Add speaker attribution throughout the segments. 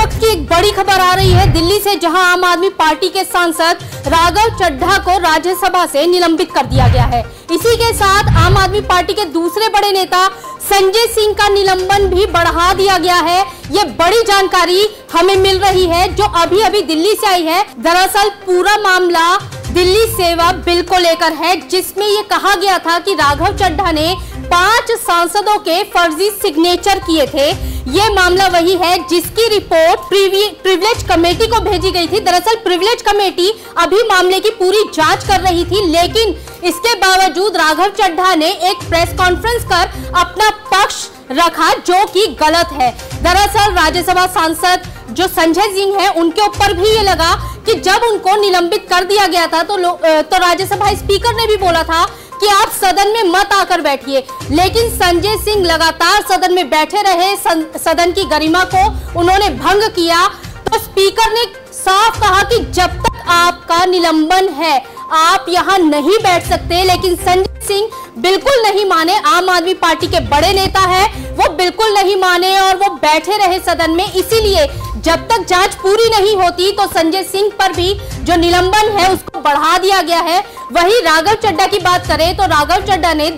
Speaker 1: वक्त की एक बड़ी खबर आ रही है दिल्ली से, जहां आम आदमी पार्टी के सांसद राघव चड्ढा को राज्यसभा से निलंबित कर दिया गया है। इसी के साथ आम आदमी पार्टी के दूसरे बड़े नेता संजय सिंह का निलंबन भी बढ़ा दिया गया है। ये बड़ी जानकारी हमें मिल रही है जो अभी अभी दिल्ली से आई है। दरअसल पूरा मामला दिल्ली सेवा बिल को लेकर है, जिसमें ये कहा गया था कि राघव चड्ढा ने 5 सांसदों के फर्जी सिग्नेचर किए थे। ये मामला वही है जिसकी रिपोर्ट प्रिविलेज कमेटी को भेजी गई थी। दरअसल प्रिविलेज कमेटी अभी मामले की पूरी जांच कर रही थी, लेकिन इसके बावजूद राघव चड्ढा ने एक प्रेस कॉन्फ्रेंस कर अपना पक्ष रखा, जो कि गलत है। दरअसल राज्यसभा सांसद जो संजय सिंह है, उनके ऊपर भी ये लगा कि जब उनको निलंबित कर दिया गया था तो राज्यसभा स्पीकर ने भी बोला था कि आप सदन में मत आकर बैठिए, लेकिन संजय सिंह लगातार सदन में बैठे रहे। सदन की गरिमा को उन्होंने भंग किया, तो स्पीकर ने साफ कहा कि जब तक आपका निलंबन है आप यहां नहीं बैठ सकते। लेकिन संजय सिंह बिल्कुल नहीं माने। आम आदमी पार्टी के बड़े नेता है, वो बिल्कुल नहीं माने और वो बैठे रहे सदन में। इसीलिए जब तक जांच पूरी नहीं होती तो संजय सिंह पर भी जो निलंबन है उसको बढ़ा दिया गया है। वहीं राघव चड्ढा की बात करें तो राघव चड्ढा ने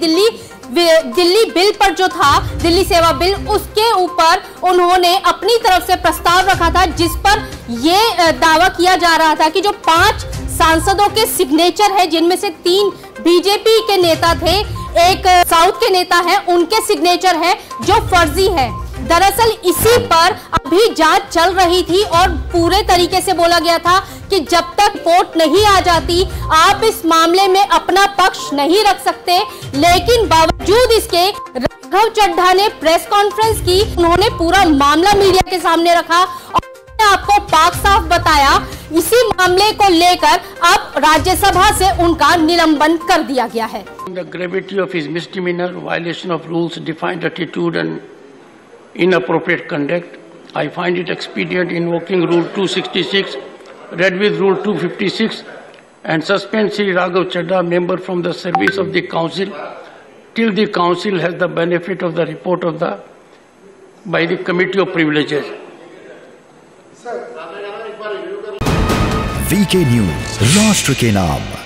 Speaker 1: दिल्ली बिल पर जो था, दिल्ली सेवा बिल, उसके ऊपर उन्होंने अपनी तरफ से प्रस्ताव रखा था, जिस पर यह दावा किया जा रहा था कि जो 5 सांसदों के सिग्नेचर है, जिनमें से 3 बीजेपी के नेता थे, एक साउथ के नेता है, उनके सिग्नेचर है जो फर्जी है। दरअसल इसी पर अभी जांच चल रही थी और पूरे तरीके से बोला गया था कि जब तक रिपोर्ट नहीं आ जाती आप इस मामले में अपना पक्ष नहीं रख सकते। लेकिन बावजूद इसके राघव चड्ढा ने प्रेस कॉन्फ्रेंस की, उन्होंने पूरा मामला मीडिया के सामने रखा और आपको पाक साफ बताया। इसी मामले को लेकर अब राज्यसभा से उनका निलंबन कर दिया गया है।
Speaker 2: The gravity of his misdemeanor, violation of rules, defiant attitude and inappropriate conduct, I find it expedient invoking Rule 266, read with Rule 256, and suspend Sri Raghav Chadha, member from the service of the Council, till the Council has the benefit of the report of by the Committee of Privileges.
Speaker 3: VK News, राष्ट्र के नाम।